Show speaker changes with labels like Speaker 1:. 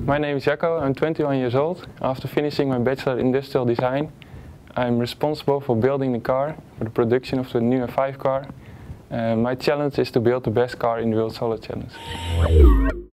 Speaker 1: My name is Jacco, I'm 21 years old. After finishing my Bachelor in Industrial Design, I'm responsible for building the car, for the production of the NUA 5 car. My challenge is to build the best car in the World Solar Challenge.